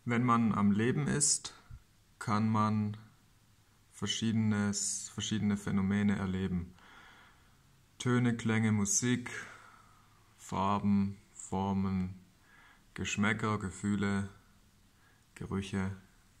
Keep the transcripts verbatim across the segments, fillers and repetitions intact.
Wenn man am Leben ist, kann man verschiedenes, verschiedene Phänomene erleben. Töne, Klänge, Musik, Farben, Formen, Geschmäcker, Gefühle, Gerüche,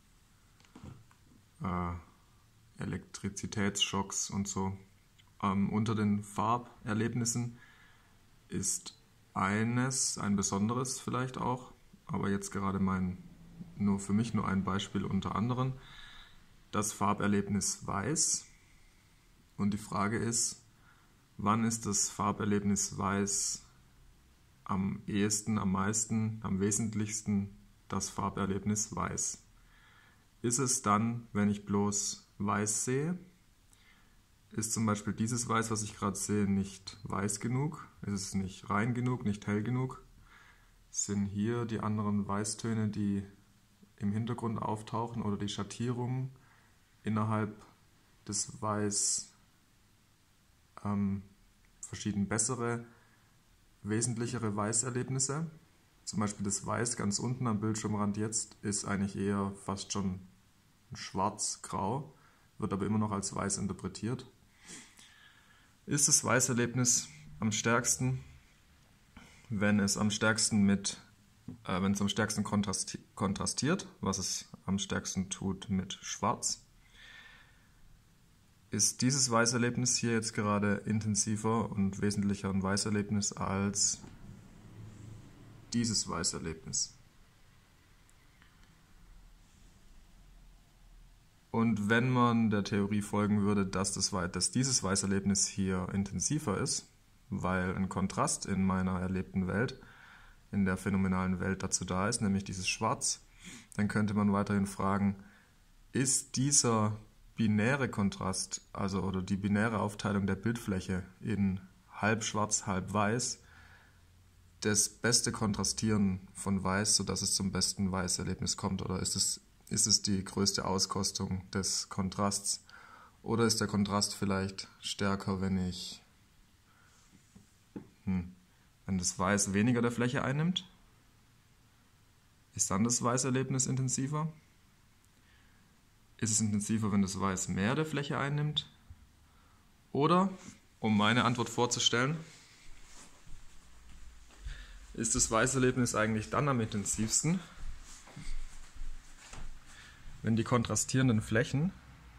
äh, Elektrizitätsschocks und so. Ähm, unter den Farberlebnissen ist eines, ein besonderes vielleicht auch, aber jetzt gerade mein, nur für mich nur ein Beispiel unter anderen, das Farberlebnis Weiß. Und die Frage ist, wann ist das Farberlebnis Weiß am ehesten, am meisten, am wesentlichsten das Farberlebnis Weiß? Ist es dann, wenn ich bloß Weiß sehe? Ist zum Beispiel dieses Weiß, was ich gerade sehe, nicht weiß genug? Ist es nicht rein genug, nicht hell genug? Sind hier die anderen Weißtöne, die im Hintergrund auftauchen, oder die Schattierungen innerhalb des Weiß ähm, verschieden bessere, wesentlichere Weißerlebnisse? Zum Beispiel das Weiß ganz unten am Bildschirmrand jetzt ist eigentlich eher fast schon schwarz-grau, wird aber immer noch als weiß interpretiert. Ist das Weißerlebnis am stärksten, wenn es am stärksten mit, äh, wenn es am stärksten kontrasti kontrastiert, was es am stärksten tut mit Schwarz? Ist dieses Weißerlebnis hier jetzt gerade intensiver und wesentlicher ein Weißerlebnis als dieses Weißerlebnis? Und wenn man der Theorie folgen würde, dass, das, dass dieses Weißerlebnis hier intensiver ist, weil ein Kontrast in meiner erlebten Welt, in der phänomenalen Welt dazu da ist, nämlich dieses Schwarz, dann könnte man weiterhin fragen, ist dieser binäre Kontrast, also oder die binäre Aufteilung der Bildfläche in halb schwarz, halb weiß, das beste Kontrastieren von Weiß, sodass es zum besten Weißerlebnis kommt? Oder ist es, ist es die größte Auskostung des Kontrasts? Oder ist der Kontrast vielleicht stärker, wenn ich, hm, wenn das Weiß weniger der Fläche einnimmt? Ist dann das Weißerlebnis intensiver? Ist es intensiver, wenn das Weiß mehr der Fläche einnimmt? Oder, um meine Antwort vorzustellen, ist das Weißerlebnis eigentlich dann am intensivsten, wenn die kontrastierenden Flächen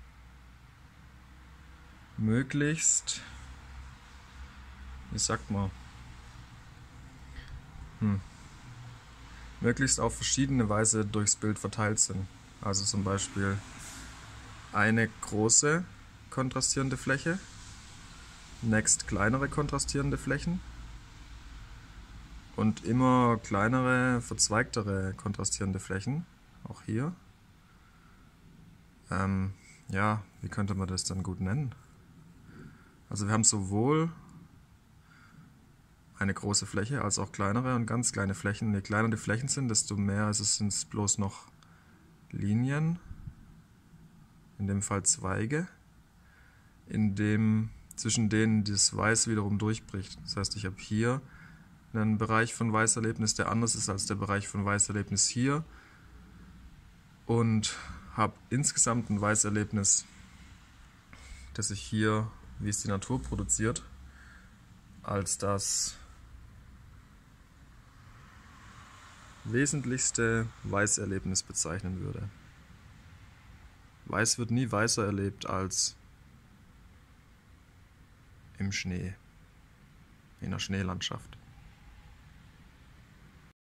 möglichst, wie sagt man, hm, möglichst auf verschiedene Weise durchs Bild verteilt sind. Also zum Beispiel eine große kontrastierende Fläche, next kleinere kontrastierende Flächen und immer kleinere, verzweigtere kontrastierende Flächen, auch hier. Ähm, ja, wie könnte man das dann gut nennen? Also wir haben sowohl eine große Fläche als auch kleinere und ganz kleine Flächen. Je kleiner die Flächen sind, desto mehr sind es bloß noch Linien, in dem Fall Zweige, in dem, zwischen denen das Weiß wiederum durchbricht. Das heißt, ich habe hier einen Bereich von Weißerlebnis, der anders ist als der Bereich von Weißerlebnis hier, und habe insgesamt ein Weißerlebnis, das ich hier, wie es die Natur produziert, als das wesentlichste Weißerlebnis bezeichnen würde. Weiß wird nie weißer erlebt als im Schnee, in der Schneelandschaft.